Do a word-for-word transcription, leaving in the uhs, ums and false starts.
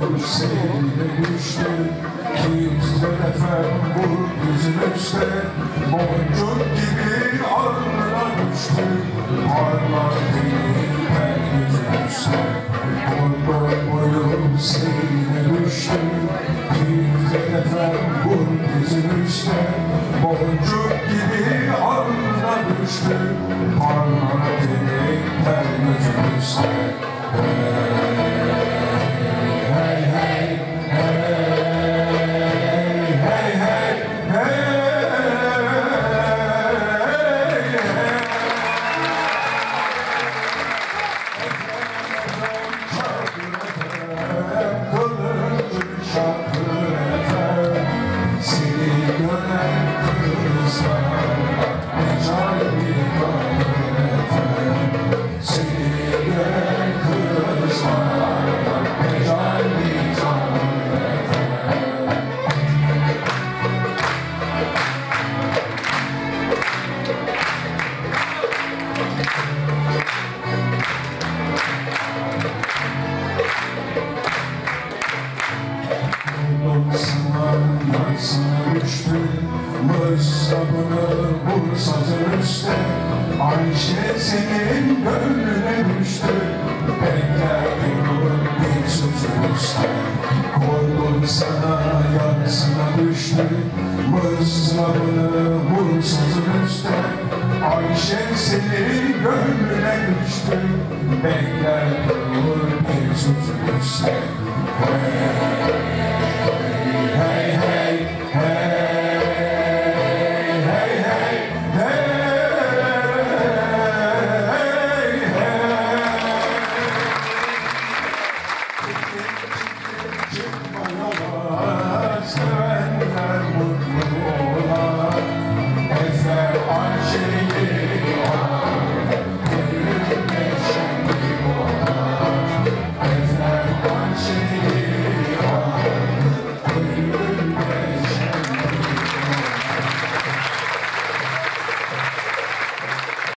Seninle düştü kimse efendim vur yüzün üstte boncuk gibi alnına düştü parlar değil her yüzün üstte boy boyum seninle düştü kimse efendim vur yüzün üstte boncuk gibi alnına düştü parlar değil her yüzün üstte. Yansına düştü mızrabını vur sazın üstte Ayşe senin gönlüne düştü bekler durur bir sözün üstte koydum sana yansına düştü mızrabını vur sazın üstte Ayşe senin gönlüne düştü bekler durur bir sözün üstte.